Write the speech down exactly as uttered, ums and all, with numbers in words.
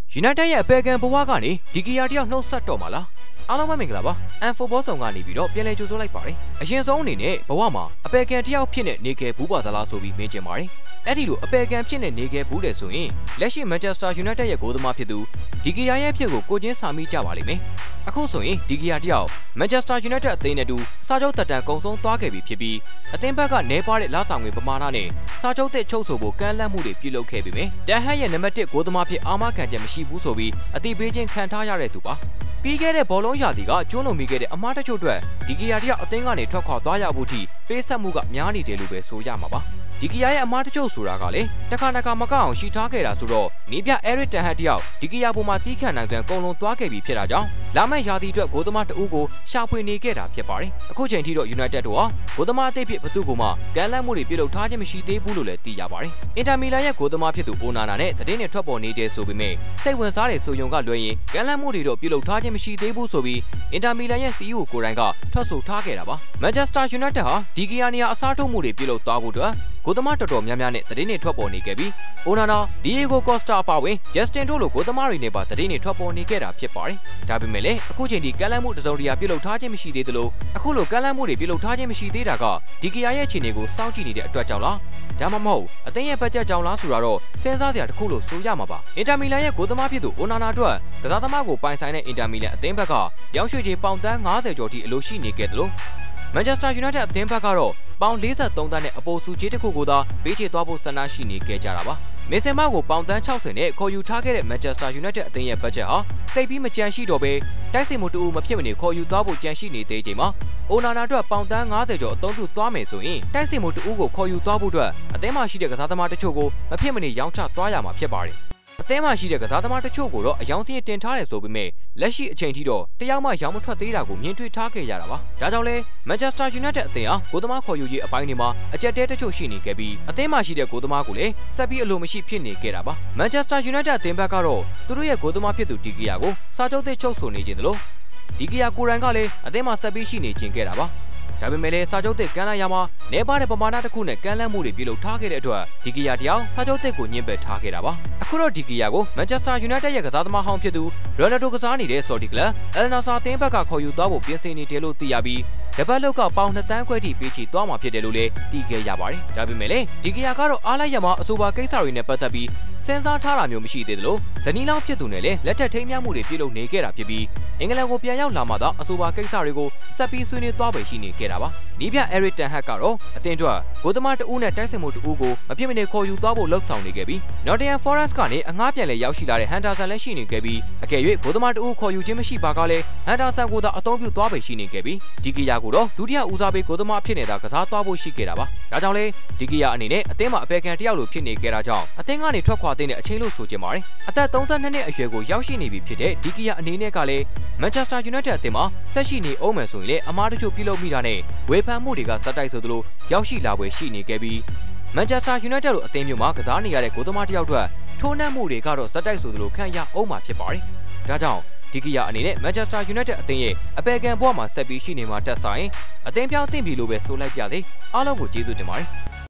United ရဲ့အပေကန်ဘဝကနေဒီကီယာတယောက်နှုတ်ဆက်တော့မှာလားအားလုံးပဲမင်္ဂလာပါအန်ဖိုဘောဆောင်ကနေပြီးတော့ပြန်လည်ကြိုဆိုလိုက်ပါတယ်အရင်ဆုံးအနေနဲ့ဘဝမှာအပေကန်တယောက်ဖြစ်နေနေခဲ့ဘူးပါသလားဆိုပြီးမေးချင်ပါတယ်အဲ့ဒီလိုအပေကန်ဖြစ်နေနေခဲ့ဘူးတယ်ဆိုရင်လက်ရှိ Manchester United ရဲ့ဂိုးသမားဖြစ်သူဒီကီယာရဲ့ဖြစ်ကိုကိုချင်းစာမိကြပါလိမ့်မယ်အခုဆိုရင်ဒီကီယာတယောက် Manchester United အသင်းနဲ့တူစာချုပ်တက်တန်ကုံဆုံးသွားခဲ့ပြီဖြစ်ပြီးအသင်းဘက်ကနေပါတဲ့လာဆောင်ငွေပမာဏနဲ့စာချုပ်သစ်ချုပ်ဆိုဖို့ကမ်းလှမ်းမှုတွေပြုလုပ်ခဲ့ပြီမယ်တန်ဟန်ရဲ့နံပါတ်တစ်ဂိုးသမားဖြစ်အာမခံချက်မရှိဘူးဆိုပြီးအတိပေးချင်းခံထားရတဲ့သူပါပြီးခဲ့တဲ့ဘောလုံးရာသီကကျွန်းလုံမိခဲ့တဲ့အမားတချို့အတွက်ဒီကီယာတယောက်အသင်းကနေထွက်ခွာသွားရဖို့ထိပေးဆက်မှုကများနေတယ်လို့ပဲဆိုရမှာပါဒီကီယာရဲ့အမားတချို့ဆိုတာကလေတခါတခါမကအောင်ရှိထားခဲ့တာဆိုတော့နီးပြအဲရစ်တန်ဟတ်တယောက်ဒီကီယာပေါ်မှာတီးခန့်နိုင်တဲ့ကုံလုံးသွားခဲ့ပြီဖြစ်တာကြောင့်လာမယ့်ရာသီအတွက်ဂိုးသမားတအူးကိုရှာဖွေနေခဲ့တာဖြစ်ပါတယ်အခုချိန်ထိတော့ United တို့ဟာဂိုးသမားအသစ်ဖြစ်ဘသူ့ကိုမှကမ်းလှမ်းမှုတွေပြုလုပ်ထားခြင်းမရှိသေးဘူးလို့လည်းသိရပါတယ်အင်တာမီလန်ရဲ့ဂိုးသမားဖြစ်သူအိုနာနာနဲ့သတင်းတွေထွက်ပေါ်နေတယ်ဆိုပေမဲ့စိတ်ဝင်စားတဲ့ဆိုယုံကလွှဲရင်ကမ်းလှမ်းမှုတွေတော့ပြုလုပ်ထားခြင်းမရှိသေးဘူးဆိုပြီးအင်တာမီလန်ရဲ့ စီ အီ အို ကိုယ်တိုင်ကထွက်ဆိုထားခဲ့တာပါ Manchester United ဟာဒီကီယာနေရာအစားထိုးမှုတွေပြုလုပ်သွားဖို့အတွက်ဂိုးသမားတော်တော်များများနဲ့သတင်းတွေထွက်ပေါ်နေခဲ့ပြီးအိုနာနာဒီယေဂိုကော့စတာအပါအဝင်ဂျက်စတင်တို့လိုဂိုးသမားတွေနဲ့ပါသတင်းတွေထွက်ပေါ်နေခဲ့တာဖြစ်ပါတယ်ဒါပေမဲ့လည်းအခုချိန်ထိကမ်းလှမ်းမှုတစုံတရာပြုလုပ်ထားခြင်းမရှိသေးသလိုအခုလိုကမ်းလှမ်းမှုတွေပြုလုပ်ထားခြင်းမရှိသေးတာကဒီကီယာရဲ့အခြေအနေကိုစောင့်ကြည့်နေတဲ့အတွက်ကြောင့်လားဒါမှမဟုတ်အသင်းရဲ့ဘတ်ဂျက်ကြောင့်လားဆိုတာတော့စဉ်းစားစရာတစ်ခုလို့ဆိုရမှာပါအင်တာမီလန်ရဲ့ဂိုးသမားဖြစ်သူအိုနာနာအတွက်ကစားသမားကိုပိုင်ဆိုင်တဲ့အင်တာမီလန်အသင်းဘက်ကရောင်းရွှေချေပေါင်တန်း၅၀ကျော်ထိအလိုရှိနေခဲ့သလို Manchester United အသင်းဘက်ကတော့ပေါင်၄၃သန်းနဲ့အပိုစုကြီးတစ်ခုကိုသာပေးချေသွားဖို့ဆန္ဒရှိနေခဲ့ကြတာပါမေဆင်မကိုပေါင်တန်း၆၀နဲ့ခေါ်ယူထားခဲ့တဲ့ Manchester United အသင်းရဲ့ဘတ်ဂျက်ဟာစိတ်ပြီးမကြမ်းရှိတော့ပဲတိုက်စစ်မှုတူမဖြစ်မနေခေါ်ယူသွားဖို့ကြံရှိနေသေးချိန်မှာအိုနာနာအတွက်ပေါင်တန်း၅၀ကျော်အသုံးပြုသွားမယ်ဆိုရင်တိုက်စစ်မှုတူကိုခေါ်ယူသွားဖို့အတွက်အသင်းမှာရှိတဲ့ကစားသမားတချို့ကိုမဖြစ်မနေရောင်းချသွားရမှာဖြစ်ပါတယ်အသင်းမှာရှိတဲ့ကစားသမားတချို့ကိုတော့အယောင်စင်းတင်ထားတယ်ဆိုပေမဲ့လက်ရှိအချိန်ထိတော့တယောက်မှရောင်းမထွက်သေးတာကိုမြင်တွေ့ထားခဲ့ရတာပါဒါကြောင့်လဲ Manchester United အသင်းဟာဂိုးသမားခေါ်ယူရေးအပိုင်းတွေမှာအကြက်တဲတချို့ရှိနေခဲ့ပြီးအသင်းမှာရှိတဲ့ဂိုးသမားကိုလည်းဆက်ပြီးအလိုမရှိဖြစ်နေခဲ့တာပါ Manchester United အသင်းဘက်ကတော့သူတို့ရဲ့ဂိုးသမားဖြစ်သူဒီကီယာကိုစာချုပ်သစ်ချုပ်ဆိုနေခြင်းတလို့ဒီကီယာကိုယ်တိုင်ကလည်းအသင်းမှာဆက်ပြီးရှိနေခြင်းခဲ့တာပါဒါပေမဲ့လည်းစာချုပ်သစ်ကမ်းလှမ်းရမှာနေပါတဲ့ပမာဏတစ်ခုနဲ့ကမ်းလှမ်းမှုတွေပြုလုပ်ထားခဲ့တဲ့အတွက်ဒီကီယာတယောက်စာချုပ်သစ်ကိုညှင်းပယ်ထားခဲ့တာပါအခုတော့ဒီကီယာကို Manchester United ရဲ့ကစားသမားဟောင်းဖြစ်သူ Ronaldo ကစားနေတဲ့ Saudi Club Al Nassr အသင်းဘက်ကခေါ်ယူသွားဖို့ပြင်ဆင်နေတယ်လို့သိရပြီးတပတ်လောက်ကပေါင်နှစ်သန်းခွဲထိပေးချေသွားမှာဖြစ်တယ်လို့လည်းသိခဲ့ရပါတယ်ဒါပေမဲ့လည်းဒီကီယာကတော့အားလိုက်ရမှာအဆိုပါကိစ္စတွေနဲ့ပတ်သက်ပြီးစဉ်းစားထားတာမျိုးမရှိသေးသလိုဇနီးလောင်းဖြစ်သူနဲ့လည်းလက်ထက်ထိမ်းမြမှုတွေပြုလုပ်နေခဲ့တာဖြစ်ပြီးအင်္ဂလန်ကိုပြန်ရောက်လာမှသာအဆိုပါကိစ္စတွေကိုဆက်ပြီးဆွေးနွေးသွားပဲရှိနေခဲ့တာပါနီးပြအဲရစ်တန်ဟတ်ကတော့အသင်းအတွက်ဂိုးသမားတဦးနဲ့တိုက်စစ်မှုတဦးကိုမဖြစ်မနေခေါ်ယူသွားဖို့လှုံ့ဆော်နေခဲ့ပြီး Nottingham Forest ကနေအငှားပြန်လဲရောက်ရှိလာတဲ့ Henderson လည်းရှိနေခဲ့ပြီးအကယ်၍ဂိုးသမားတဦးခေါ်ယူခြင်းမရှိပါကလည်း Henderson ကိုသာအသုံးပြုသွားပဲရှိနေခဲ့ပြီးဒီကီယာကိုတော့ဒုတိယဦးစားပေးဂိုးသမားဖြစ်နေတာကစားသွားဖို့ရှိခဲ့တာပါဒါကြောင့်လေဒီကီယာအနေနဲ့အသင်းမှာအပေကန်တယောက်လိုဖြစ်နေခဲ့တာကြောင့်အသင်းကနေထွက်ခွာတဲ့အချိန်လို့ဆိုချင်ပါတယ်အသက်၃၂နှစ်အရွယ်ကိုရောက်ရှိနေပြီဖြစ်တဲ့ဒီကီယာအနေနဲ့ကလည်း Manchester United အသင်းမှာဆက်ရှိနေအောင်မယ်ဆိုရင်လေအမားတချို့ပြုလုပ်မိတာနဲ့ဝေဖန်မှုတွေကစတိုက်ဆိုသလိုရောက်ရှိလာပွဲရှိနေခဲ့ပြီး Manchester United လိုအသင်းမျိုးမှာကစားနေရတဲ့ဂိုးသမားတယောက်အတွက်ထိုးနှက်မှုတွေကတော့စတိုက်ဆိုသလိုခံရအောင်မှာဖြစ်ပါတယ်ဒါကြောင့်ဒီကီယာအနေနဲ့ Manchester United အသင်းရဲ့အပေကန်ဘဝမှာဆက်ပြီးရှိနေမှာတက်ဆိုင်အသင်းပြောင်းတင်ပြီလို့ပဲဆိုလိုက်ပြသေးအားလုံးကိုကျေးဇူးတင်ပါတယ်